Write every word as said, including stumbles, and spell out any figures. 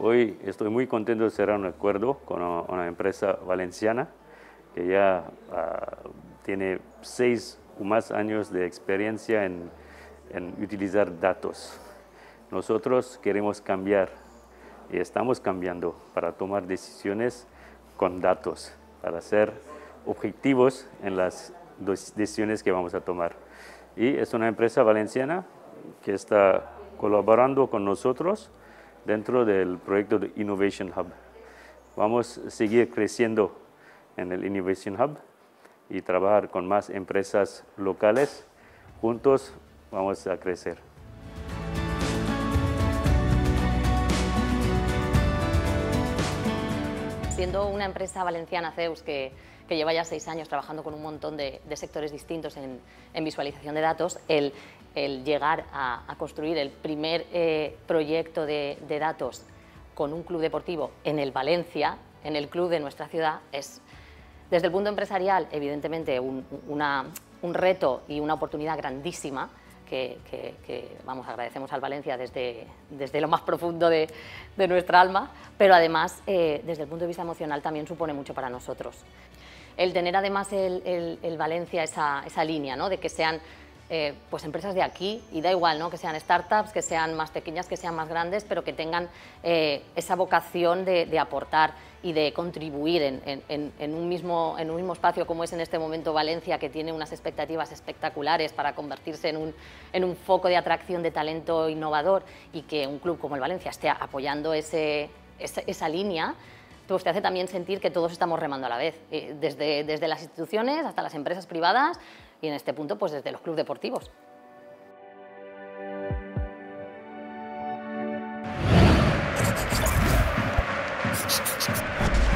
Hoy estoy muy contento de cerrar un acuerdo con una empresa valenciana que ya uh, tiene seis o más años de experiencia en, en utilizar datos. Nosotros queremos cambiar y estamos cambiando para tomar decisiones con datos, para ser objetivos en las decisiones que vamos a tomar. Y es una empresa valenciana que está colaborando con nosotros dentro del proyecto de Innovation Hub. Vamos a seguir creciendo en el Innovation Hub y trabajar con más empresas locales. Juntos vamos a crecer. Siendo una empresa valenciana, Zeus, que, que lleva ya seis años trabajando con un montón de, de sectores distintos en, en visualización de datos, el, el llegar a, a construir el primer eh, proyecto de, de datos con un club deportivo en el Valencia, en el club de nuestra ciudad, es, desde el punto empresarial, evidentemente, un, una, un reto y una oportunidad grandísima, que, que, que vamos, agradecemos al Valencia desde, desde lo más profundo de, de nuestra alma, pero además, eh, desde el punto de vista emocional, también supone mucho para nosotros. El tener además el, el, el Valencia esa, esa línea, ¿no?, de que sean eh, pues empresas de aquí, y da igual, ¿no?, que sean startups, que sean más pequeñas, que sean más grandes, pero que tengan eh, esa vocación de, de aportar y de contribuir en, en, en, un mismo, en un mismo espacio como es en este momento Valencia, que tiene unas expectativas espectaculares para convertirse en un, en un foco de atracción de talento innovador, y que un club como el Valencia esté apoyando ese, esa, esa línea, pues te hace también sentir que todos estamos remando a la vez, desde, desde las instituciones hasta las empresas privadas y en este punto pues desde los clubes deportivos. You